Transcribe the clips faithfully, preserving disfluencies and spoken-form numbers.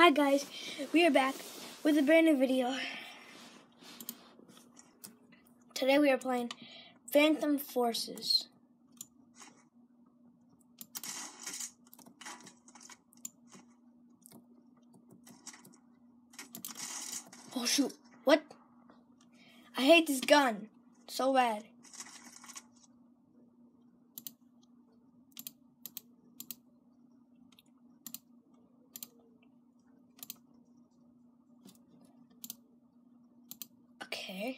Hi guys, we are back with a brand new video. Today we are playing Phantom Forces. Oh shoot, what? I hate this gun so bad. Okay.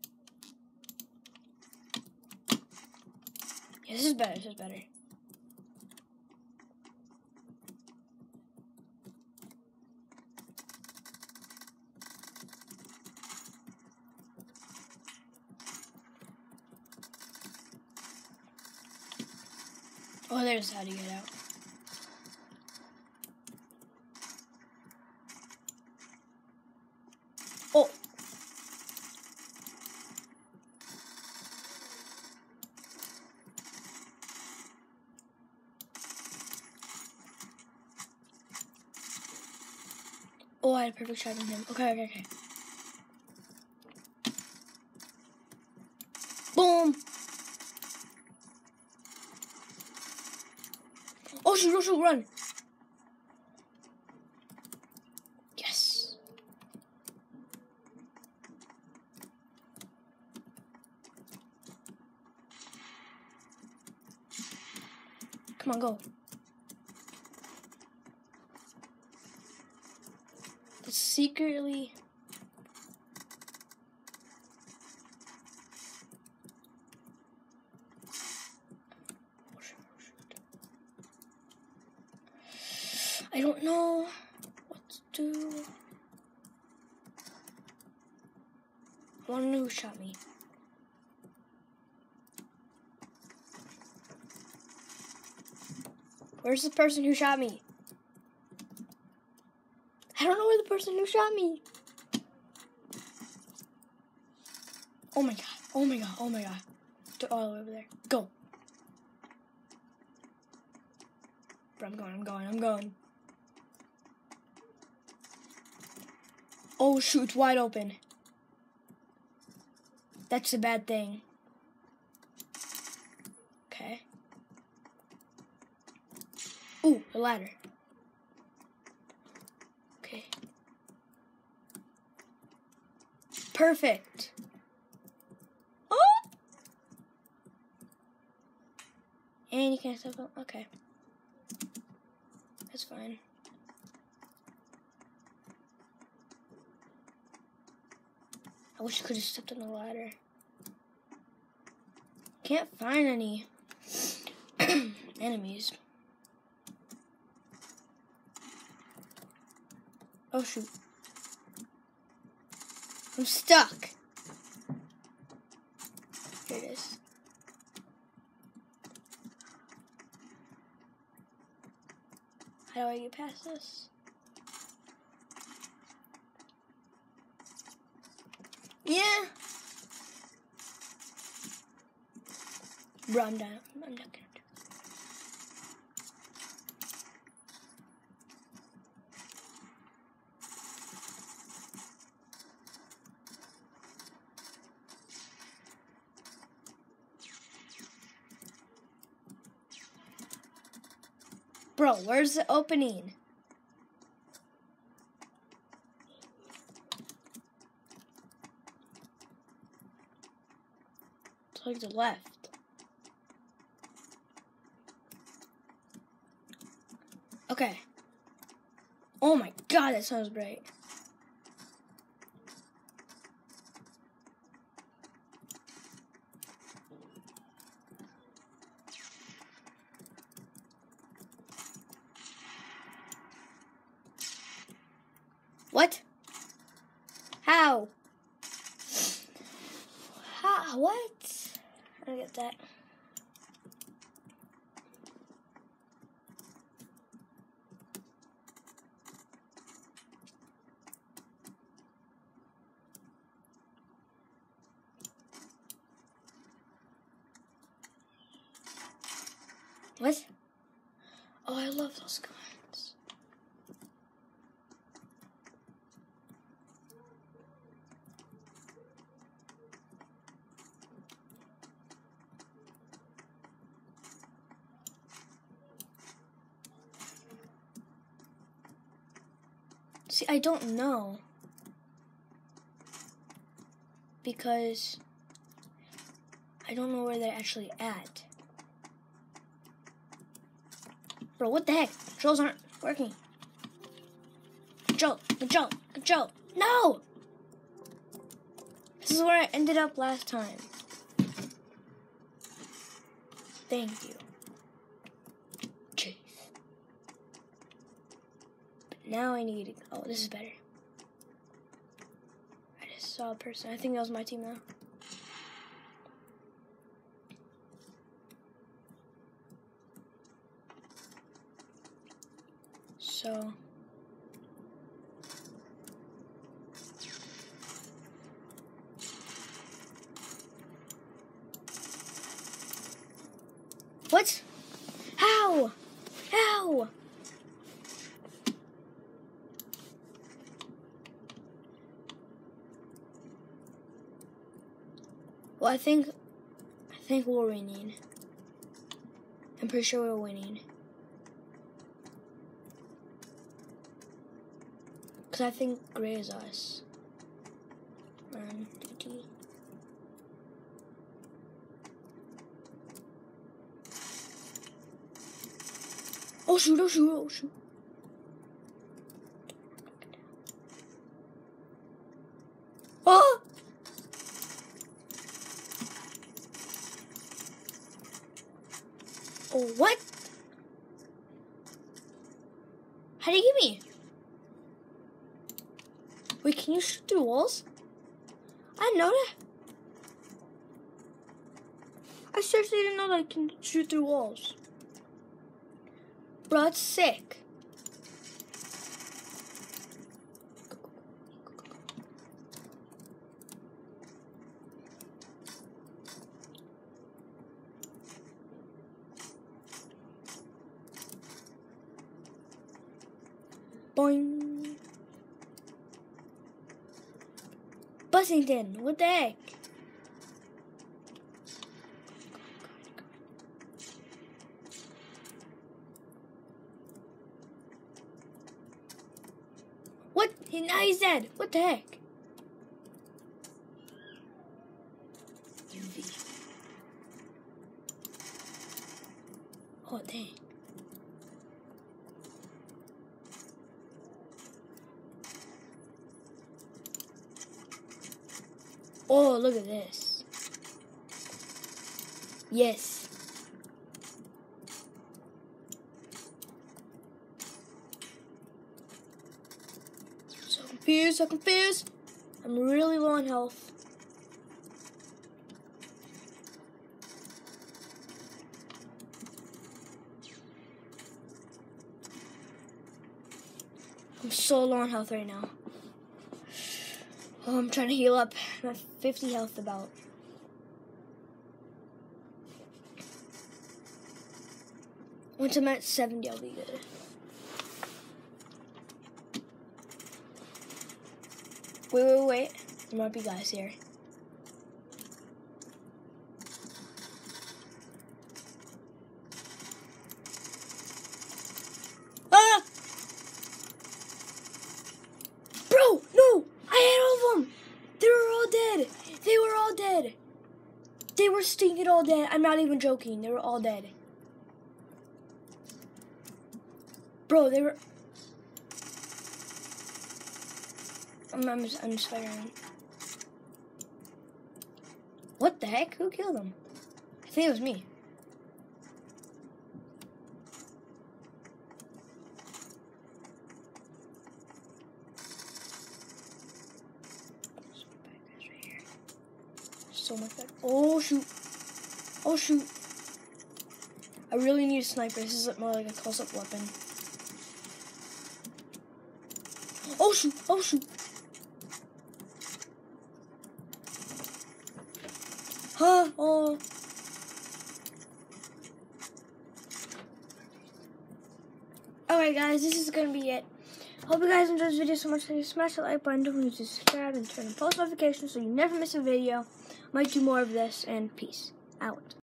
Yeah, this is better, this is better. Oh, there's how to get out. Oh! Oh, I had a perfect shot on him. Okay, okay, okay. Boom! Oh shoot, oh shoot, run! Yes! Come on, go. It's secretly... I don't know what to do. I want to know who shot me. Where's the person who shot me? I don't know where the person who shot me. Oh my god. Oh my god. Oh my god. They're all the way over there. Go. Bro, I'm going. I'm going. I'm going. Oh shoot, it's wide open. That's a bad thing. Okay. Ooh, a ladder. Okay. Perfect. Oh! And you can't step up. Okay. That's fine. I wish I could have stepped on the ladder. Can't find any enemies. Oh shoot. I'm stuck. Here it is. How do I get past this? Yeah. Bro, I'm done. I'm not gonna do it. Bro, where's the opening? It's like the left. Okay. Oh my god, that sounds bright. What? How? How? What? I don't get that. What? Oh, I love those guns. See, I don't know. Because I don't know where they're actually at. Bro, what the heck? Controls aren't working. Control, control, control. No! This is where I ended up last time. Thank you. Jeez. But now I need to... Oh, this is better. I just saw a person. I think that was my team now. So... What? How? How? Well, I think, I think we're winning. I'm pretty sure we're winning. Because I think gray is us. Run, D T. Oh shoot, oh shoot, oh shoot. Oh! Oh, what? How do you get me? Wait, can you shoot through walls? I didn't know that. I seriously didn't know that I can shoot through walls. Bro, that's sick. Boing. Bussington, what the heck? What? He, now he's dead. What the heck? U V. Oh, dang. Oh, look at this. Yes. So confused, so confused. I'm really low on health. I'm so low on health right now. Oh, I'm trying to heal up. I'm at fifty health about. Once I'm at seventy, I'll be good. Wait, wait, wait. There might be guys here. Ah! Bro, no! I hit all of them! They were all dead! They were all dead! They were stinking all dead. I'm not even joking. They were all dead. Bro, they were... I'm, I'm, just, I'm just firing. What the heck? Who killed them? I think it was me. So much better. Oh shoot. Oh shoot. I really need a sniper. This is more like a close-up weapon. Oh shoot. Oh shoot. Huh. Oh. Alright guys, this is gonna be it. Hope you guys enjoyed this video so much that you smash the like button, don't forget to subscribe and turn on post notifications so you never miss a video. Might do more of this, and peace out.